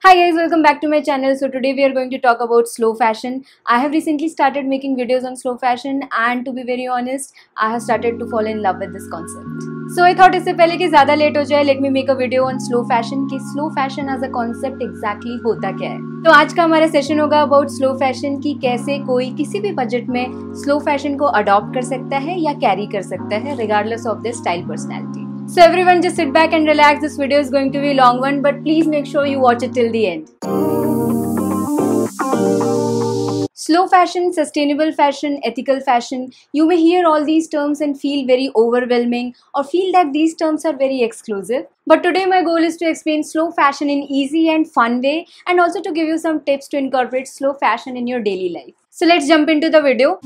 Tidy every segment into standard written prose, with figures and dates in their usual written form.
Hi guys, welcome back to my channel. So today we are going to talk about slow fashion. I have recently started making videos on slow fashion and to be very honest, I have started to fall in love with this concept. So I thought इससे पहले कि ज़्यादा late हो जाए, let me make a video on slow fashion कि slow fashion as a concept exactly होता क्या है. तो आज का हमारा सेशन होगा about slow fashion कि कैसे कोई किसी भी बजट में slow fashion को adopt कर सकता है या carry कर सकता है regardless of their style personality. So everyone just sit back and relax. This video is going to be a long one, but please make sure you watch it till the end. Slow fashion, sustainable fashion, ethical fashion. You may hear all these terms and feel very overwhelming or feel that these terms are very exclusive. But today my goal is to explain slow fashion in easy and fun way and also to give you some tips to incorporate slow fashion in your daily life. So let's jump into the video.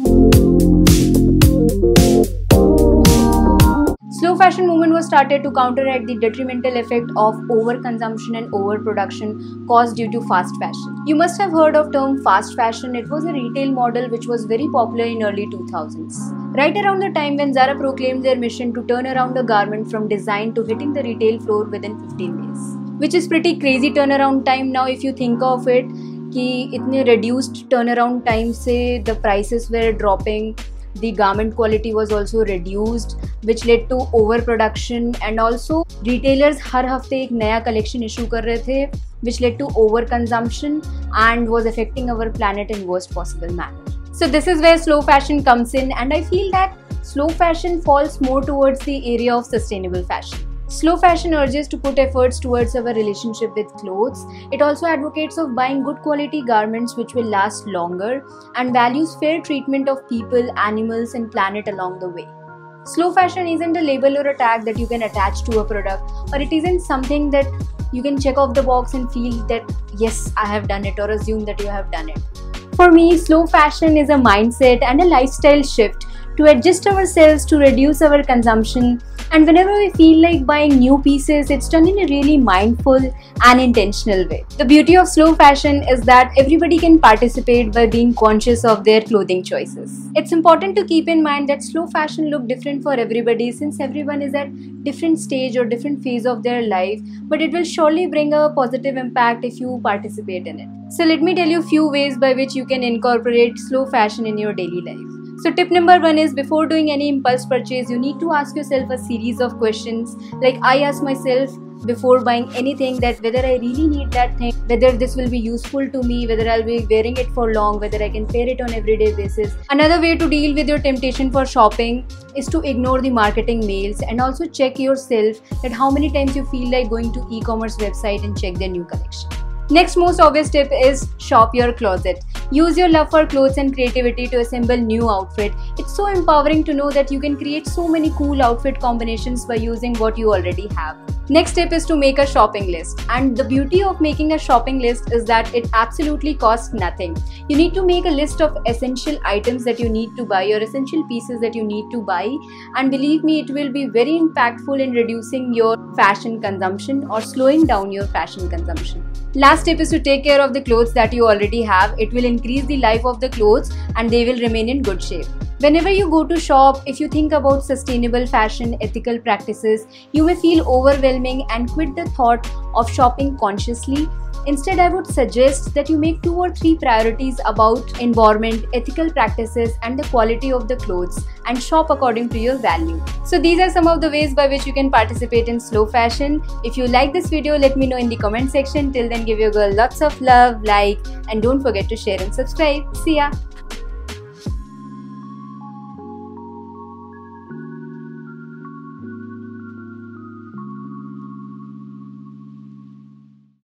Slow fashion movement was started to counteract the detrimental effect of overconsumption and overproduction caused due to fast fashion. You must have heard of term fast fashion. It was a retail model which was very popular in early 2000s. Right around the time when Zara proclaimed their mission to turn around a garment from design to hitting the retail floor within 15 days. Which is pretty crazy turnaround time now if you think of it कि इतने reduced turnaround time से the prices were dropping. The garment quality was also reduced, which led to overproduction and also retailers हर हफ्ते एक नया collection issue कर रहे थे, which led to overconsumption and was affecting our planet in worst possible manner. So this is where slow fashion comes in, and I feel that slow fashion falls more towards the area of sustainable fashion. Slow fashion urges to put efforts towards our relationship with clothes. It also advocates of buying good quality garments which will last longer and values fair treatment of people, animals and planet along the way. Slow fashion isn't a label or a tag that you can attach to a product, or it isn't something that you can check off the box and feel that yes, I have done it, or assume that you have done it. For me, slow fashion is a mindset and a lifestyle shift to adjust ourselves to reduce our consumption, and whenever we feel like buying new pieces, it's done in a really mindful and intentional way. The beauty of slow fashion is that everybody can participate by being conscious of their clothing choices. It's important to keep in mind that slow fashion look different for everybody since everyone is at different stage or different phase of their life, but it will surely bring a positive impact if you participate in it. So let me tell you a few ways by which you can incorporate slow fashion in your daily life. So tip number 1 is before doing any impulse purchase, you need to ask yourself a series of questions. Like I ask myself before buying anything that whether I really need that thing, whether this will be useful to me, whether I'll be wearing it for long, whether I can wear it on everyday basis. Another way to deal with your temptation for shopping is to ignore the marketing mails and also check yourself that how many times you feel like going to e-commerce website and check their new collection. Next most obvious tip is shop your closet. Use your love for clothes and creativity to assemble new outfit. It's so empowering to know that you can create so many cool outfit combinations by using what you already have. Next tip is to make a shopping list. And the beauty of making a shopping list is that it absolutely costs nothing. You need to make a list of essential items that you need to buy or essential pieces that you need to buy. And believe me, it will be very impactful in reducing your fashion consumption or slowing down your fashion consumption. Last tip is to take care of the clothes that you already have. It will increase the life of the clothes and they will remain in good shape. Whenever you go to shop, if you think about sustainable fashion, ethical practices, you may feel overwhelming and quit the thought of shopping consciously. Instead, I would suggest that you make 2 or 3 priorities about environment, ethical practices and the quality of the clothes and shop according to your value. So these are some of the ways by which you can participate in slow fashion. If you like this video, let me know in the comment section. Till then, give your girl lots of love, like, and don't forget to share and subscribe. See ya!